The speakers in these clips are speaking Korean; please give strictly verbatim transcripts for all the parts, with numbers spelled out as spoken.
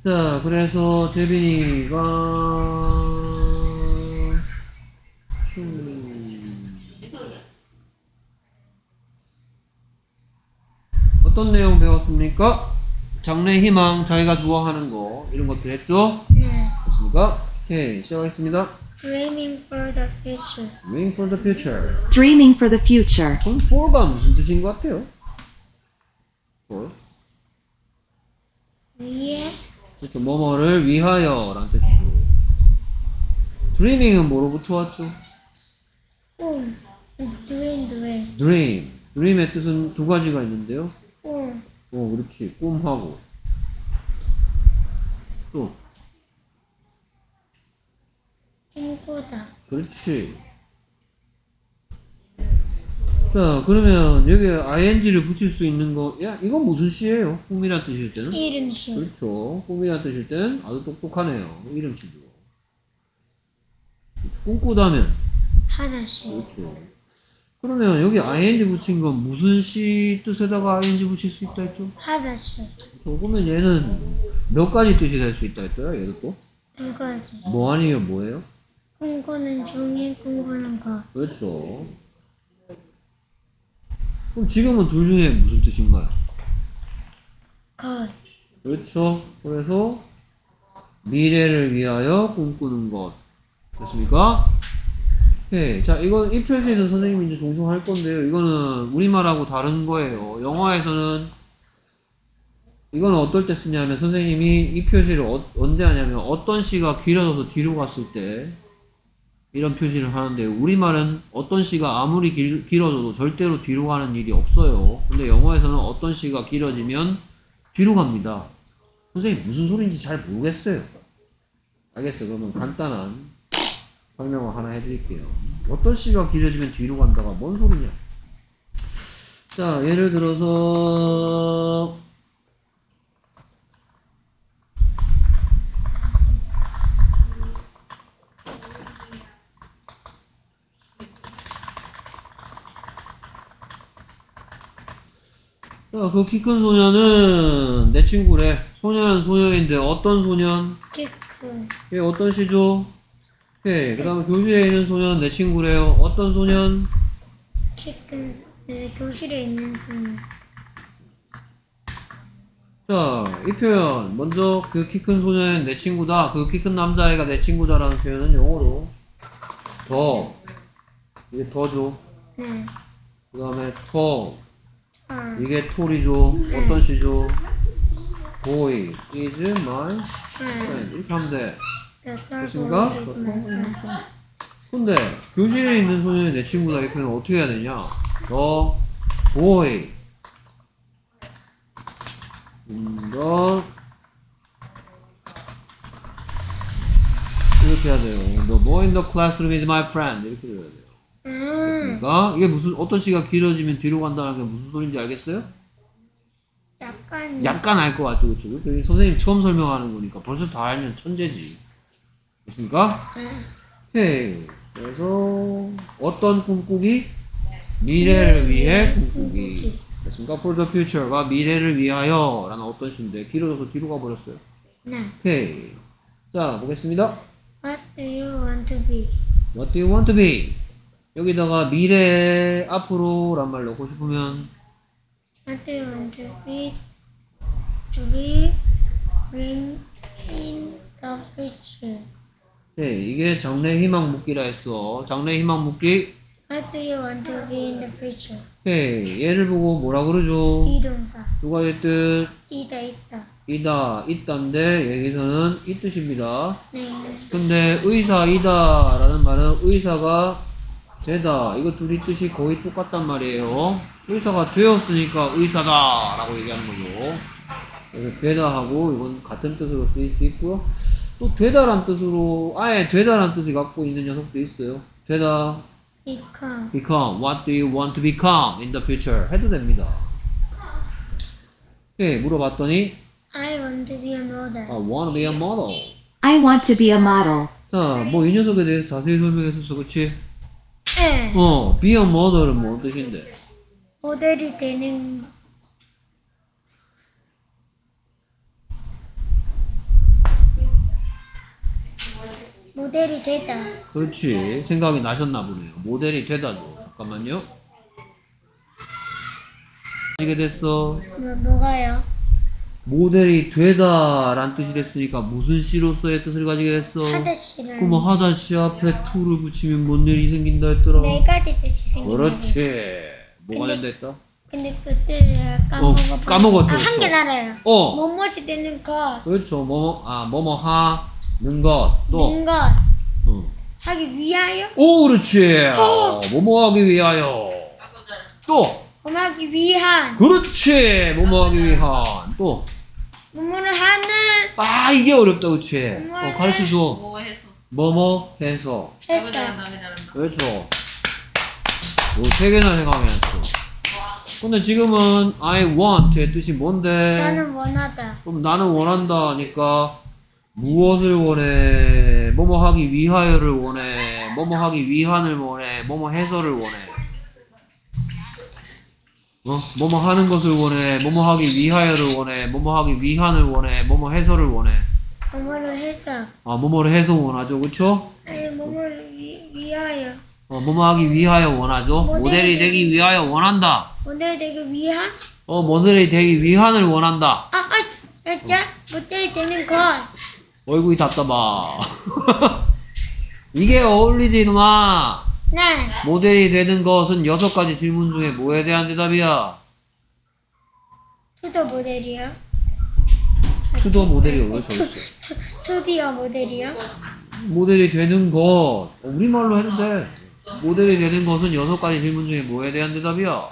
자, 그래서 재빈이가 음, 어떤 내용 배웠습니까? 장래 희망, 자기가 좋아하는 거 이런 것들 했죠? 네. 됐습니까? 오케이, 시작하겠습니다. Dreaming for the future. Dreaming for the future. Dreaming for the future. 그럼 for가 무슨 뜻인 것 같아요? for. 위에 그렇죠. 뭐뭐를 위하여 라는 뜻이고. dreaming은 뭐로부터 왔죠? 꿈. Dream, dream. dream. dream의 뜻은 두 가지가 있는데요. 꿈. 어, 그렇지. 꿈하고. 또. 꿈꾸다. 그렇지. 자, 그러면 여기에 ing를 붙일 수 있는 거, 야, 이건 무슨 시예요? 꿈이란 뜻일 때는? 이름시. 그렇죠. 꿈이란 뜻일 때는 아주 똑똑하네요. 이름시죠. 꿈꾸다면? 하나씩. 그렇죠. 그러면 여기 ing 붙인 건 무슨 시 뜻에다가 ing 붙일 수 있다 했죠? 하나씩. 그렇죠. 그러면 얘는 몇 가지 뜻이 될 수 있다 했더라, 얘도 또? 두 가지. 뭐 아니에요, 뭐예요? 꿈꾸는 종이 꿈꾸는 것. 그렇죠. 그럼 지금은 둘 중에 무슨 뜻인가요? 것. 그렇죠. 그래서 미래를 위하여 꿈꾸는 것. 됐습니까? 오케이. 자, 이건 이 표시는 선생님이 이제 종종 할 건데요. 이거는 우리말하고 다른 거예요. 영어에서는 이건 어떨 때 쓰냐면 선생님이 이 표시를 어, 언제 하냐면 어떤 시가 길어져서 뒤로 갔을 때 이런 표시를 하는데 우리말은 어떤 시가 아무리 길, 길어져도 절대로 뒤로 가는 일이 없어요. 근데 영어에서는 어떤 시가 길어지면 뒤로 갑니다. 선생님 무슨 소리인지 잘 모르겠어요. 알겠어요. 그러면 간단한 설명을 하나 해드릴게요. 어떤 시가 길어지면 뒤로 간다가 뭔 소리냐. 자, 예를 들어서 자, 그 키 큰 소년은 내 친구래. 소년은 소년인데 어떤 소년? 키큰. 얘 어떤 시죠? 오케이. 그 다음에 교실에 있는 소년 내 친구래요. 어떤 소년? 키큰. 네, 교실에 있는 소년. 자, 이 표현. 먼저 그 키 큰 소년은 내 친구다. 그 키 큰 남자애가 내 친구다라는 표현은 영어로 더. 이게 더죠. 네. 그 다음에 더. 헐. 이게 톨이죠. 어떤 시죠? Boy is my friend. 이렇게 하면 돼. The third 됐습니까? boy is my friend. 근데 교실에 있는 소년이 내 친구다 이 표현을 어떻게 해야 되냐? The boy in the 이렇게 해야 돼요. The boy in the classroom is my friend. 이렇게 돼야 돼요. 음. 됐습니까? 이게 무슨 어떤 시가 길어지면 뒤로 간다는 게 무슨 소리인지 알겠어요? 약간. 약간 알 것 같죠, 그렇죠? 선생님 처음 설명하는 거니까 벌써 다 알면 천재지. 됐습니까? 오케이. 그래서 어떤 꿈꾸기? 미래를 위해 꿈꾸기. 됐습니까? For the future가 미래를 위하여 라는 어떤 시인데 길어져서 뒤로 가버렸어요. 네. 오케이. 자, 보겠습니다. What do you want to be? What do you want to be? 여기다가 미래 앞으로 란 말 넣고 싶으면 What do you want to be? To be bring in the future. 네, 이게 장래 희망 묻기라 했어. 장래 희망 묻기. What do you want to be in the future? 오케이. 얘를 보고 뭐라 그러죠? 비동사. 누가 됐든 있다 있다. 이다, 있다인데 여기서는 이 뜻입니다. 네. 근데 의사이다 라는 말은 의사가 되다. 이거 둘이 뜻이 거의 똑같단 말이에요. 의사가 되었으니까 의사다 라고 얘기하는 거죠. 그래서 되다 하고 이건 같은 뜻으로 쓰일 수 있고요. 또 되다란 뜻으로 아예 되다란 뜻을 갖고 있는 녀석도 있어요. 되다, Become. become. What do you want to become in the future? 해도 됩니다. 오케이, 물어봤더니 I want to be a I model. want to be a model. I want to be a model. 자, 뭐 이 녀석에 대해서 자세히 설명했었어, 그치? 네. 어, be a model은 뭔 뜻인데? 모델이 되는 모델이 되다. 그렇지. 생각이 나셨나 보네요. 모델이 되다죠. 잠깐만요. 이게 됐어. 뭐, 뭐가요? 모델이 되다란 뜻이 됐으니까 무슨 시로서의 뜻을 가지게 됐어? 하다시를. 그럼 하다시 앞에 to를 붙이면 뭔 일이 생긴다 했더라? 네 가지 뜻이 생긴다. 그렇지. 뭐가 근데- 된다 했다? 근데 그때 까먹어. 까먹었죠, 아, 한 개 그렇죠. 알아요. 어. 뭐뭐지 되는 것. 그렇죠. 뭐뭐 아 뭐뭐 하는 것 또. 는 것. 응. 하기 위하여. 오 그렇지. 어, 뭐뭐 하기 위하여. 또. 뭐하기 위한. 그렇지. 뭐뭐 하기 위한. 또. 뭐뭐를 하는. 아 이게 어렵다 그렇지. 어, 뭐를- 가르쳐줘. 뭐 해서. 뭐뭐 해서. 아이고 했어. 잘한다, 아이고 잘한다. 그렇죠. 요세 개나 생각해냈어. 근데 지금은 I want의 뜻이 뭔데? 나는 원하다. 그럼 나는 원한다니까 무엇을 원해? 뭐뭐 하기 위하여를 원해. 뭐뭐 하기 위한을 원해. 뭐뭐 해서를 원해. 어? 뭐뭐 하는 것을 원해. 뭐뭐 하기 위하여를 원해. 뭐뭐 하기 위한을 원해. 뭐뭐 해서를 원해. 뭐뭐를 해서. 아, 뭐뭐를 해서 원하죠. 그쵸? 아니 뭐뭐를 위, 위하여. 어, 뭐뭐 하기 위하여 원하죠. 모델이 모델이 되기 위하여 원한다. 모델이 되기 위한. 어, 모델이 되기 위한을 원한다. 아, 아, 진짜 모델이 되는 것. 얼굴이 답답하. 이게 어울리지, 이놈아. 네. 모델이 되는 것은 여섯 가지 질문 중에 뭐에 대한 대답이야? 투더 모델이요? 투더 모델이 왜 저있어? 투, 투비어 모델이요? 모델이 되는 것. 어, 우리말로 해도 돼. 모델이 되는 것은 여섯 가지 질문 중에 뭐에 대한 대답이야?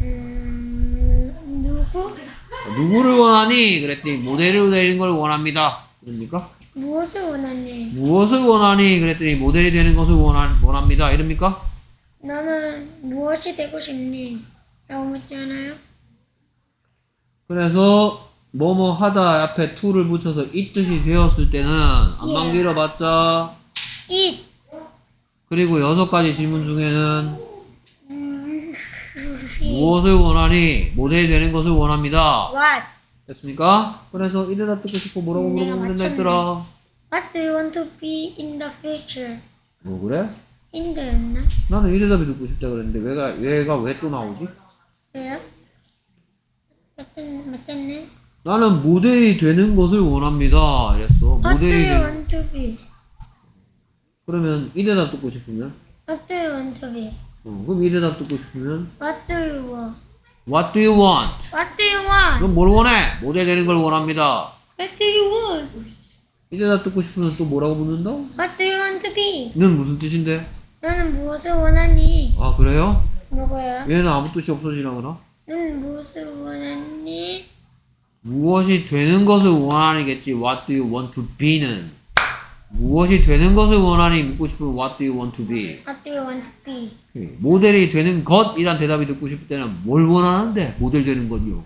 음, 누구? 어, 누구를 원하니? 그랬더니 모델을 되는 걸 원합니다. 그럽니까? 무엇을 원하니? 무엇을 원하니? 그랬더니 모델이 되는 것을 원하, 원합니다. 이럽니까? 너는 무엇이 되고 싶니? 라고 묻잖아요. 그래서 뭐뭐 하다 앞에 to를 붙여서 이 뜻이 되었을 때는 안만 예. 길어봤자 it. 그리고 여섯 가지 질문 중에는 음, 무엇을 원하니? 모델이 되는 것을 원합니다. what? 됐습니까? 그래서 이 대답 듣고 싶고 뭐라고 내가 물어보면 된다 맞췄네. 했더라. What do you want to be in the future? 뭐 그래? 인드였나? 나는 이 대답이 듣고 싶다 그랬는데 왜가 얘가 왜 또 나오지? 왜요? 맞았, 맞았네. 나는 모델이 되는 것을 원합니다. 이랬어. What do 모델이 you 되는 want to be? 그러면 이 대답 듣고 싶으면 What do you want to be? 어, 그럼 이 대답 듣고 싶으면 What do you want? What do you want? What do you want? 그럼 뭘 원해? 모델 되는 걸 원합니다. What do you want? 이 대답 듣고 싶으면 또 뭐라고 묻는다? What do you want to be? 는 무슨 뜻인데? 너는 무엇을 원하니? 아 그래요? 뭐고요? 얘는 아무 뜻이 없어지라거나? 너는 무엇을 원하니? 무엇이 되는 것을 원하니겠지. What do you want to be는 무엇이 되는 것을 원하니 묻고 싶으면 What do you want to be? What do you want to be? 예, 모델이 되는 것이란 대답이 듣고 싶을 때는 뭘 원하는데? 모델 되는 것이요.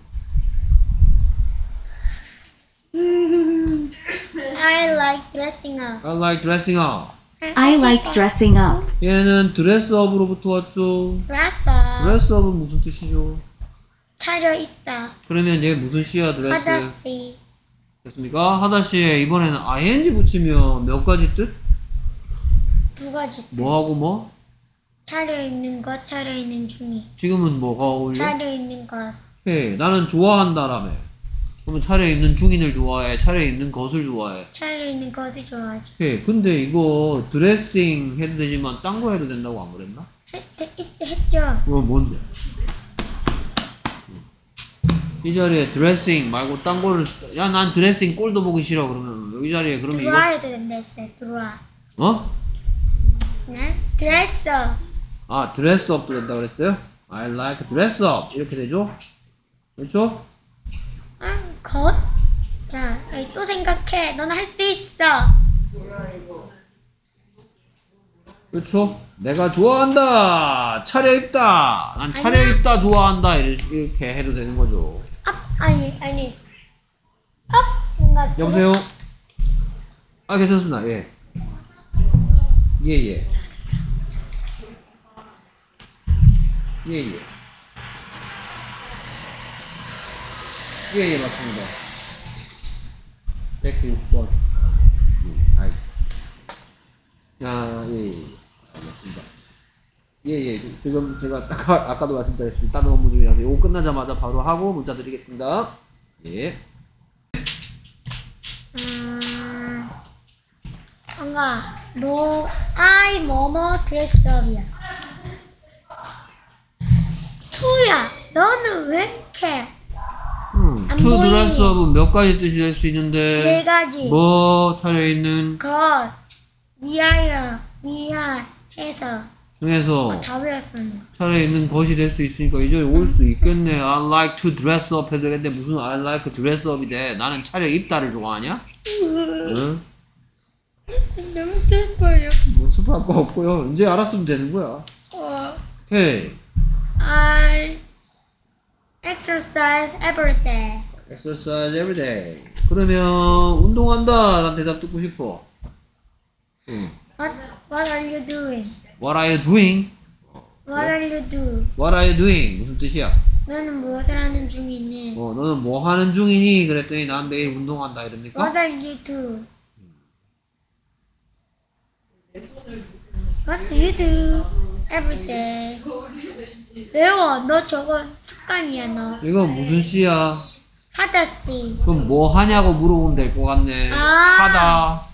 I like dressing up. I like dressing up. I like dressing up. 얘는 드레스업으로부터 왔죠. dress up. 드레스업은 무슨 뜻이죠? 차려입다. 그러면 얘 무슨 시야 드레스? 하다시. 됐습니까? 하다시에 이번에는 ing 붙이면 몇 가지 뜻? 두 가지. 뭐하고 뭐? 차려입는 것, 차려입는 중이. 지금은 뭐가 어울려? 차려입는 것. 예, 나는 좋아한다라며. 그러면 차려입는 중인을 좋아해? 차려입는 것을 좋아해? 차려입는 것을 좋아하죠. 예, 근데 이거 드레싱 해도 되지만 딴 거 해도 된다고 안 그랬나? 했, 했, 했죠. 그건 뭔데? 이 자리에 드레싱 말고 딴 거를 야 난 드레싱 꼴도 보기 싫어 그러면 여기 자리에 그러면 이거 들어와야 된다 했어요. 들어와. 어? 네? 드레서. 아 드레스업도 된다 그랬어요? I like dress up 이렇게 되죠? 그렇죠? 아, 것? 자, 아이, 또 생각해. 너는 할 수 있어. 그렇죠? 내가 좋아한다 차려입다 난 차려입다 좋아한다 이렇게 해도 되는 거죠. 앞, 아니, 아니. 앞, 뭔가. 여보세요? 아 괜찮습니다. 예. 예예. 예예. 예예 맞습니다. 백육 번. 음, 아이. 아, 예, 예. 알겠습니다. 예, 예. 지금 제가 아까, 아까도 말씀드렸습니다. 다른 업무 중이라서 이거 끝나자마자 바로 하고 문자 드리겠습니다. 예. 음, 뭔가 뭐 I 뭐뭐 드레스업이야. 투야, 너는 왜 이렇게 음, 안 to 보이니? dress up은 몇 가지 뜻이 될 수 있는데, 네 가지? 뭐 차려있는 것, 위하여, 위하해서 중에서 다 외웠었네. 차려있는 것이 될 수 있으니까 이제 올 수 있겠네. I like to dress up 해도 되겠는데 무슨 I like to dress up이 돼? 나는 차려입다를 좋아하냐? 응? 너무 슬퍼요. 뭐 슬퍼할 거 없고요. 이제 알았으면 되는 거야. 어, 오케이. I exercise every day. exercise every day. 그러면 운동한다 라는 대답 듣고 싶어. 응. What What are you doing? What are you doing? What are you do? What are you doing? 무슨 뜻이야? 너는 무엇을 하는 중이니? 어, 너는 뭐 하는 중이니? 그랬더니 난 매일 운동한다 이럽니까? What are you do? What do you do every day? 외워. 너 저건 습관이야 너. 이건 무슨 시야? 하다씨. 그럼 뭐 하냐고 물어보면 될 것 같네. 아. 하다.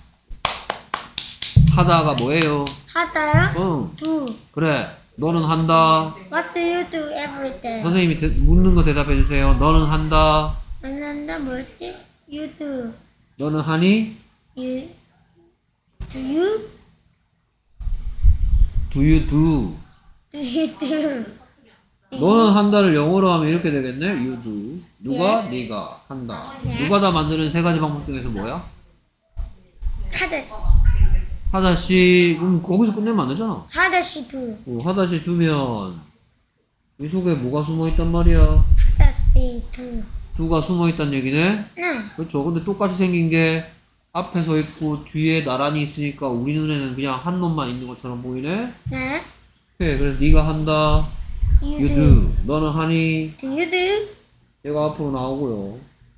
하다가 뭐예요? 하다요? 응. Do. 그래. 너는 한다. What do you do every day? 선생님이 대, 묻는 거 대답해 주세요. 너는 한다. 나는 한다 뭐였지? You do. 너는 하니? You do you? Do you do? Do you do? 너는 한다를 영어로 하면 이렇게 되겠네. You do. 누가? 네가 한다. 예. 누가 다 만드는 세 가지 방법 중에서 뭐야? 하다씨. 하다시. 음, 거기서 끝내면 안 되잖아. 하다씨 do. 어, 하다시 두면 이 속에 뭐가 숨어 있단 말이야? 하다씨 do. 두가 숨어 있단 얘기네. 응. 그렇죠. 근데 똑같이 생긴 게 앞에 서 있고 뒤에 나란히 있으니까 우리 눈에는 그냥 한 놈만 있는 것처럼 보이네. 네. 그래, 그래서 네가 한다. You, You do. do. 너는 하니. Do you do? 얘가 앞으로 나오고요.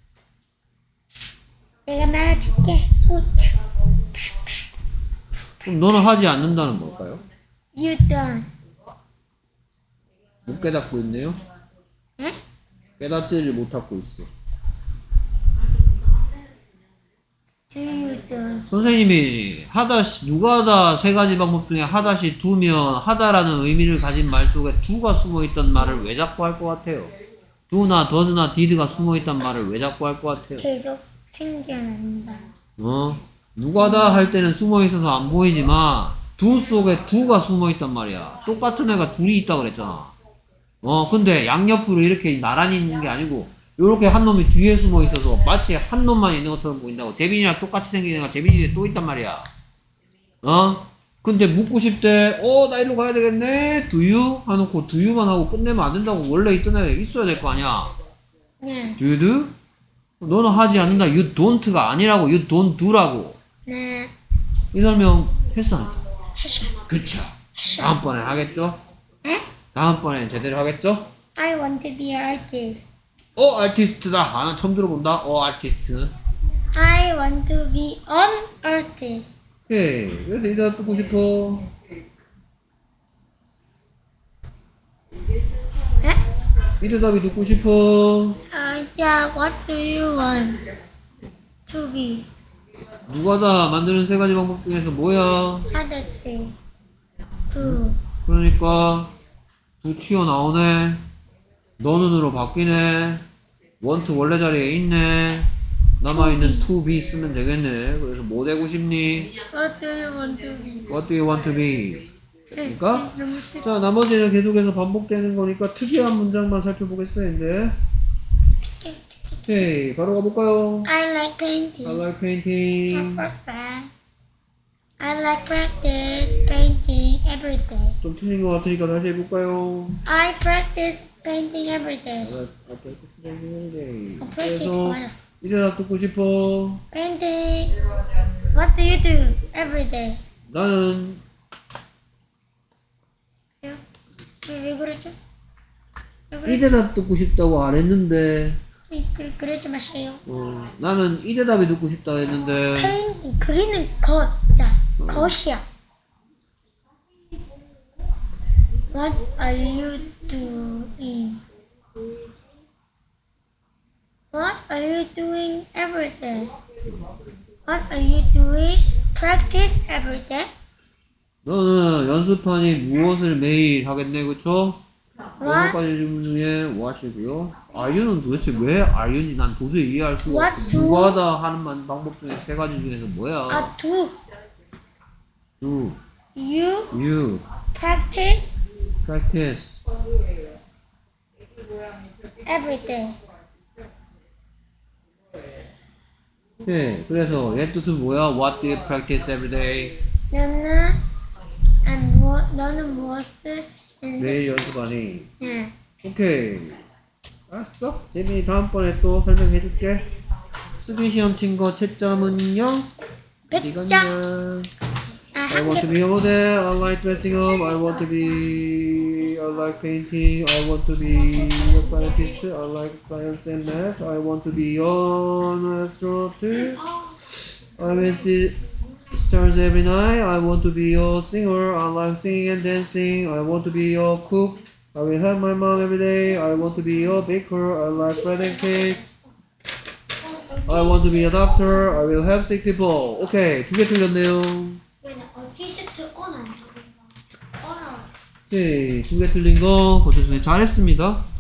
내가 말해줄게. 우차. 그럼 너는 하지 않는다는 뭘까요? You don't. 못 깨닫고 있네요. 응? 깨닫지를 못하고 있어. Do you don't? 선생님이 하다시 누가 하다 세 가지 방법 중에 하다시 두면 하다라는 의미를 가진 말 속에 두가 숨어 있던 말을 왜 자꾸 할 것 같아요? 두나 더즈나 디드가 숨어 있단 말을 왜 자꾸 할 것 같아요? 계속 생겨난다. 어? 누가다 할 때는 숨어 있어서 안 보이지만 두 속에 두가 숨어 있단 말이야. 똑같은 애가 둘이 있다 그랬잖아. 어, 근데 양옆으로 이렇게 나란히 있는 게 아니고 요렇게 한 놈이 뒤에 숨어 있어서 마치 한 놈만 있는 것처럼 보인다고. 재빈이랑 똑같이 생긴 애가 재빈이에 또 있단 말이야. 어? 근데 묻고 싶대. 어, 나 일로 가야 되겠네. Do you? 해놓고 do you만 하고 끝내면 안 된다고. 원래 있던 애 있어야 될 거 아니야. 네. Do you do? 너는 하지 않는다. You don't가 아니라고. You don't do라고. 네. 이 설명 했어 안 했어? 하셔. 그쵸. 하셔. 다음번에 하겠죠? 에? 다음번엔 제대로 하겠죠? I want to be an artist. 어, 아티스트다. 아, 나 처음 들어본다. 어, 아티스트. I want to be an artist. 오케이. 그래서 이 대답 듣고 싶어. 에? 이 대답이 듣고 싶어. 아, 자, what do you want to be? 누가 다 만드는 세 가지 방법 중에서 뭐야? 하다씨. do. 그러니까 두 튀어나오네. 너는으로 바뀌네. want 원래 자리에 있네. 남아있는 to be 쓰면 되겠네. 그래서 뭐 되고 싶니? What do you want to be? What do you want to be? 됐습니까? 너무 슬 자, 나머지는 계속해서 반복되는 거니까 특이한 문장만 살펴보겠어요, 이제. 오케이, 바로 가볼까요? I like painting. I like painting. Perfect. I like practice painting every day. 좀 틀린 것 같으니까 다시 해볼까요? I practice painting every day. I like I practice every day. 어, practice 그래서 맞았어. 이 대답 듣고 싶어. Painting. What do you do every day? 나는 왜, 왜 그러죠? 왜 이 그러죠? 대답 듣고 싶다고 안 했는데, 그, 그러지 마세요. 어, 나는 이 대답이 듣고 싶다 했는데, 페인팅 그리는 것, 자, 것이야. What are you doing? What are you doing every day? What are you doing? Practice every day? 너는 연습하니 무엇을 매일 하겠네, 그쵸? 여섯 What, 가지 질문 중에 what이고요. are you는 도대체 왜 are you인지 난 도저히 이해할 수가 What 없어. do- 누가 하다 하는 만- 방법 중에 세 가지 중에서 뭐야? uh, do do, you you, practice practice. every day? 네, 그래서 얘 뜻은 뭐야? What do you practice every day? 너는 안 뭐, 너는 무엇을 연습? 매일 연습하니. 네. 오케이. 알았어. 재민이 다음번에 또 설명해줄게. 수기 시험 친 거 채점은요? 어디 백 갔냐? 점. 아, I 한 want to 개. be a model, I like dressing up, I want to be, I like painting, I want to be a scientist, I like science and math, I want to be an astronaut, I will see stars every night, I want to be a singer, I like singing and dancing, I want to be a cook, I will help my mom every day, I want to be a baker, I like bread and cake, I want to be a doctor, I will help sick people. 오케이, 두 개 틀렸네요. 얘는 어티스트 오너. 오너. 오케이, 두 개 틀린 거 고태순이 잘했습니다.